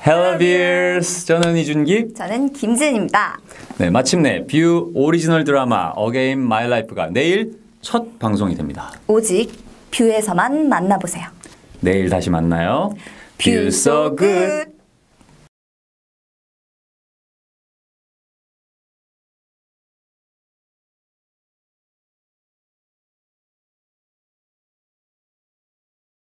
Hello viewers! 저는 이준기. 저는 김지은입니다. 네, 마침내 뷰 오리지널 드라마 Again My Life가 내일 첫 방송이 됩니다. 오직 뷰에서만 만나보세요. 내일 다시 만나요. View so good!